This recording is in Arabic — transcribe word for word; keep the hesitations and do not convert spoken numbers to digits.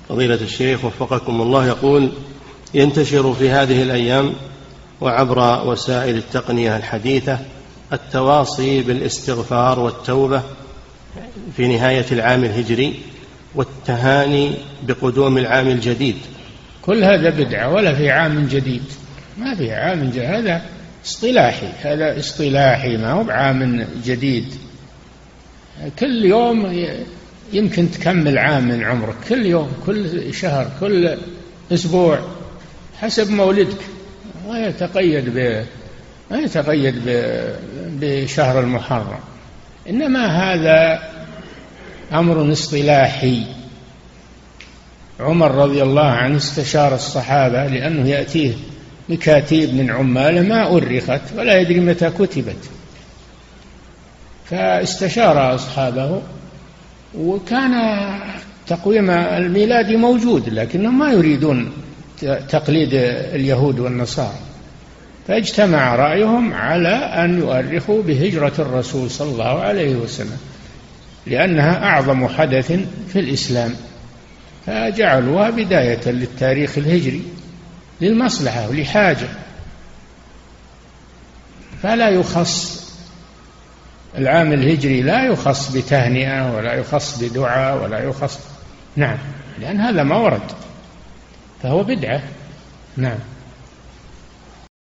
فضيلة الشيخ وفقكم الله، يقول: ينتشر في هذه الأيام وعبر وسائل التقنية الحديثة التواصي بالاستغفار والتوبة في نهاية العام الهجري والتهاني بقدوم العام الجديد. كل هذا بدعة، ولا في عام جديد، ما في عام جديد، هذا اصطلاحي، هذا اصطلاحي ما هو بعام جديد. كل يوم يمكن تكمل عام من عمرك، كل يوم، كل شهر، كل أسبوع، حسب مولدك، ما يتقيد ب ما يتقيد بشهر المحرم، إنما هذا أمر اصطلاحي. عمر رضي الله عنه استشار الصحابة لأنه يأتيه مكاتيب من عماله ما أرخت ولا يدري متى كتبت، فاستشار أصحابه، وكان تقويم الميلاد موجود لكنهم ما يريدون تقليد اليهود والنصارى، فاجتمع رأيهم على أن يؤرخوا بهجرة الرسول صلى الله عليه وسلم لأنها أعظم حدث في الإسلام، فجعلوها بداية للتاريخ الهجري للمصلحة ولحاجة، فلا يخص العام الهجري، لا يخص بتهنئة ولا يخص بدعاء ولا يخص، نعم، لأن هذا ما ورد، فهو بدعة. نعم.